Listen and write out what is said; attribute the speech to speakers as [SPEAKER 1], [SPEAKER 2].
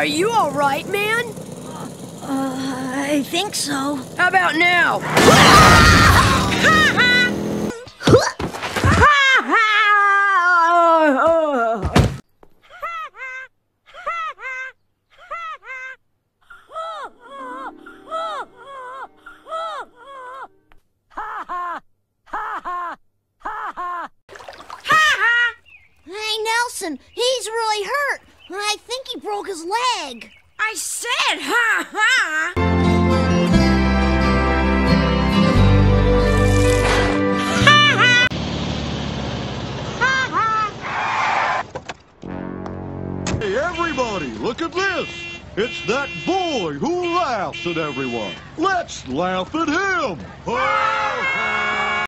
[SPEAKER 1] Are you all right, man?
[SPEAKER 2] I think so.
[SPEAKER 1] How about now?
[SPEAKER 2] Hey, Nelson, he's really hurt. I think he broke his leg.
[SPEAKER 1] I said ha ha!
[SPEAKER 3] Hey, everybody, look at this. It's that boy who laughs at everyone. Let's laugh at him. Ha, ha.